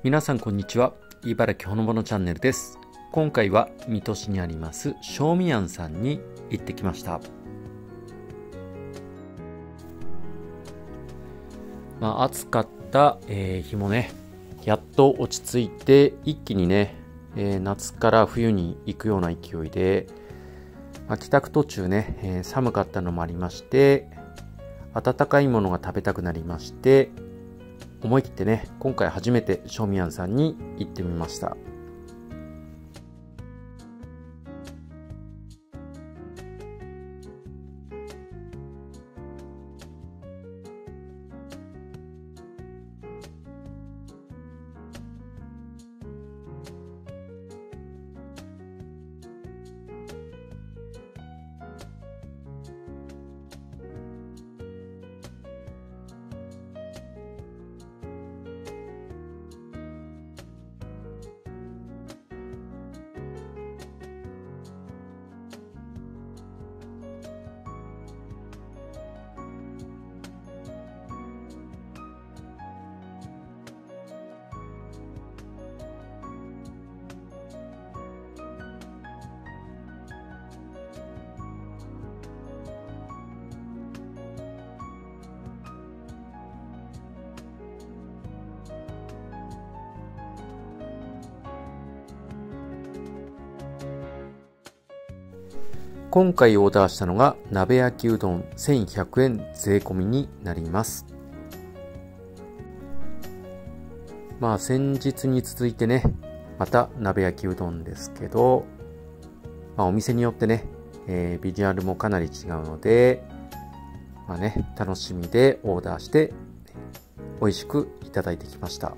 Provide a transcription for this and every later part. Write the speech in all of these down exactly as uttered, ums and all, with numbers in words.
皆さんこんにちは。茨城ほのぼのチャンネルです。今回は水戸市にあります正味庵さんに行ってきました。まあ、暑かった、えー日もねやっと落ち着いて、一気にね、えー夏から冬に行くような勢いで、まあ、帰宅途中ね、えー寒かったのもありまして、温かいものが食べたくなりまして、思い切ってね、今回初めて正味庵さんに行ってみました。今回オーダーしたのが鍋焼きうどんせんひゃくえん税込みになります。まあ先日に続いてね、また鍋焼きうどんですけど、まあ、お店によってね、えー、ビジュアルもかなり違うので、まあね、楽しみでオーダーして美味しくいただいてきました。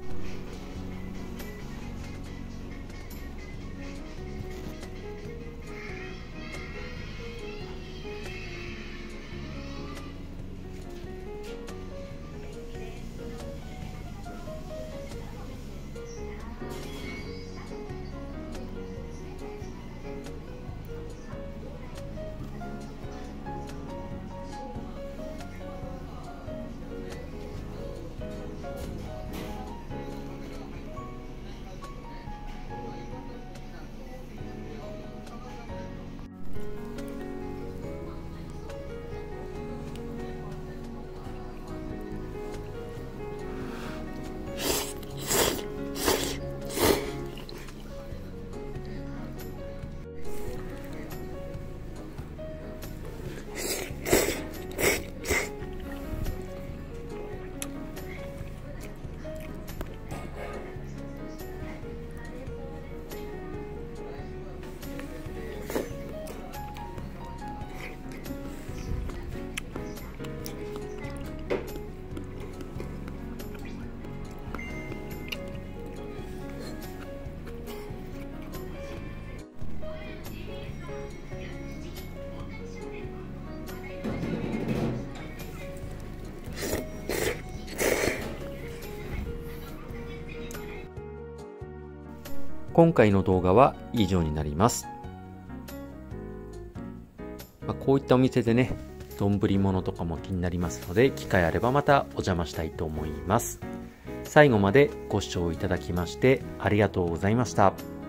今回の動画は以上になります。まあ、こういったお店でね、丼物とかも気になりますので、機会あればまたお邪魔したいと思います。最後までご視聴いただきましてありがとうございました。